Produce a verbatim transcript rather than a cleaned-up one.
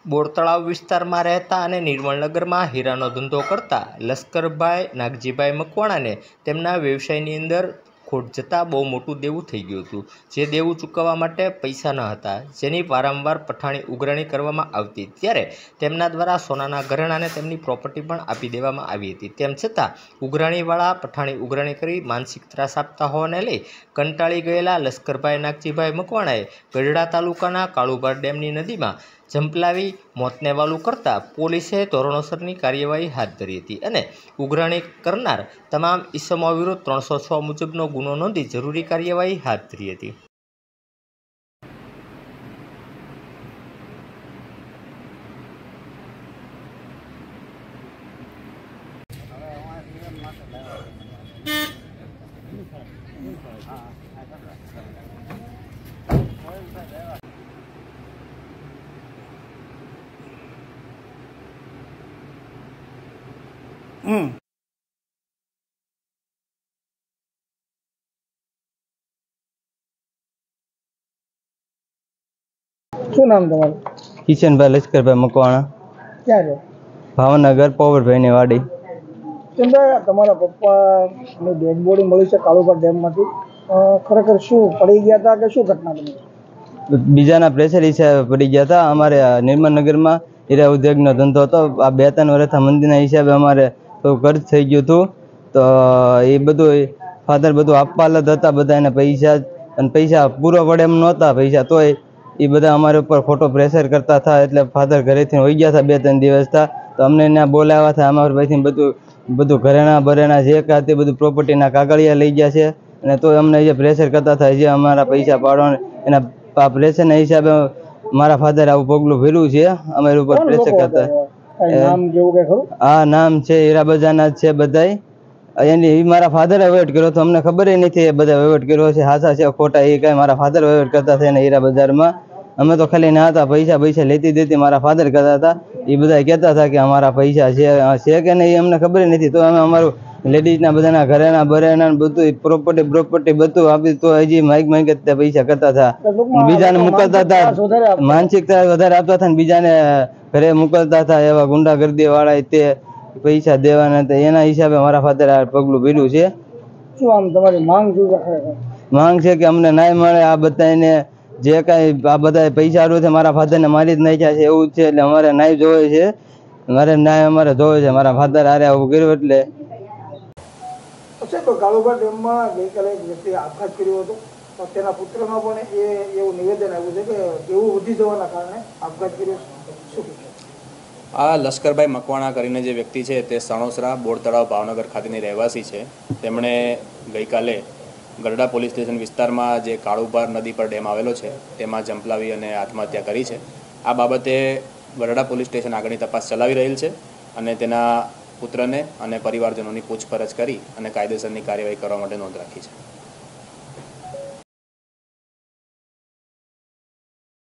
બોરતળાવ વિસ્તારમાં રહેતા અને નિર્મળનગરમાં હીરાનો ધંધો કરતા લશ્કરભાઈ નાગજીભાઈ મકવાણાને તેમના વ્યવસાયની અંદર ખોટ જતાં બહુ મોટું દેવું થઈ ગયું હતું, જે દેવું ચૂકવવા માટે પૈસા ન હતા, જેની વારંવાર પઠાણી ઉઘરાણી કરવામાં આવતી, ત્યારે તેમના દ્વારા સોનાના ઘરેણાંને તેમની પ્રોપર્ટી પણ આપી દેવામાં આવી હતી. તેમ છતાં ઉઘરાણીવાળા પઠાણી ઉઘરાણી કરી માનસિક ત્રાસ આપતા હોવાને લઈ કંટાળી ગયેલા લશ્કરભાઈ નાગજીભાઈ મકવાણાએ ગઢડા તાલુકાના કાળુભાર ડેમની નદીમાં ઝંપલાવી મોતને વાલું કરતા પોલીસે ધોરણસરની કાર્યવાહી હાથ ધરી હતી અને ઉઘરાણી કરનાર તમામ ઇસમો વિરુદ્ધ ત્રણસો છ મુજબનો ગુનો નોંધી જરૂરી કાર્યવાહી હાથ ધરી હતી. હમ શું નામ તમારું? કિશનભાઈ લશ્કરભાઈ મકવાણા. ક્યાં છે? ભાવનગર પોવરભાઈની વાડી. ચંદ્રા, તમારા પપ્પાની ડેડ બોડી મળી છે કાળુભાર ડેમમાંથી. ખરેખર શું પડી ગયા હતા કે શું ઘટના બની? બીજાના પ્રેશર હિસાબે પડી ગયા હતા. અમારે નિર્મળનગરમાં હીરા ઉદ્યોગનો ધંધો હતો. આ બે ત્રણ વર્ષના મંદિરના હિસાબે અમારે ખર્ચ થઈ ગયું હતું, તો એ બધું ફાધર બધું આપવા જ હતા બધા એને પૈસા, અને પૈસા પૂરો પડે એમ નહોતા પૈસા, તોય એ બધા અમારે ઉપર ખોટો પ્રેશર કરતા હતા. એટલે ફાધર ઘરેથી હોઈ ગયા હતા બે ત્રણ દિવસ હતા, તો અમને ત્યાં બોલાવ્યા હતા. અમારા પાસેથી બધું બધું ઘરેણા બરેણા જે કાં તે બધું પ્રોપર્ટીના કાગળિયા લઈ ગયા છે, અને તોય અમને જે પ્રેશર કરતા હતા, જે અમારા પૈસા પાડવાના એના પ્રેશરના હિસાબે મારા ફાધર આવું પગલું ભર્યું છે. અમારી ઉપર પ્રેશર કરતા. નામ જેવું કઈ ખરું? હા, નામ છે હીરાબજારના જ છે બધાય. એની મારા ફાધરે વહીવટ કર્યો તો અમને ખબર નથી એ બધા વહીવટ કર્યો છે, હાચા છે ખોટા એ કાંઈ મારા ફાધર વહીવટ કરતા હતા એને હીરા બજારમાં. અમે તો ખાલી ના હતા, પૈસા પૈસા લેતી દેતી મારા ફાધર કરતા હતા. એ બધા કહેતા હતા કે અમારા પૈસા છે છે કે નહીં અમને ખબર નથી, તો અમે અમારું લેડીઝના બધાના ઘરેના બરેના બધું પ્રોપર્ટી પ્રોપર્ટી બધું આપી, તો હજી માઇક માઇક જ પૈસા કરતા હતા. બીજાને મોકલતા હતા, માનસિક ત્રાસ વધારે આપતા હતા, ને બીજાને ઘરે મોકલતા હતા. એવા ગુંડાગર્દી વાળા તે પૈસા દેવાના હતા, એના હિસાબે મારા ફાધર આ પગલું ભર્યું છે. શું આમ તમારી માંગ શું છે? માંગ છે કે અમને ન્યાય મળે. આ બધાને જે કાંઈ આ બધા પૈસા આડું છે મારા ફાધરને મારી જ નાખ્યા છે એવું જ છે, એટલે અમારે ન્યાય જોવે છે. મારે ન્યાય અમારે જોવે છે. મારા ફાધર આરે આવું કર્યું એટલે. કાળુભાર ડેમમાં ગઈકાલે એક વ્યક્તિએ આપઘાત કર્યો હતો, તો તેના પુત્રમાં પણ એ એવું નિવેદન આવ્યું છે કે એવું વધી જવાના કારણે આપઘાત કર્યો. શું કહેશો? આ લશ્કરભાઈ મકવાણા કરીને જે વ્યક્તિ છે તે સણોસરા બોરતળાવ ભાવનગર ખાતેની રહેવાસી છે. તેમણે ગઈકાલે ગઢડા પોલીસ સ્ટેશન વિસ્તારમાં જે કાળુભાર નદી પર ડેમ આવેલો છે તેમાં ઝંપલાવી અને આત્મહત્યા કરી છે. આ બાબતે ગઢડા પોલીસ સ્ટેશન આગળની તપાસ ચલાવી રહેલ છે અને તેના પુત્રને અને પરિવારજનોની પૂછપરછ કરી અને કાયદેસરની કાર્યવાહી કરવા માટે નોંધ રાખી છે.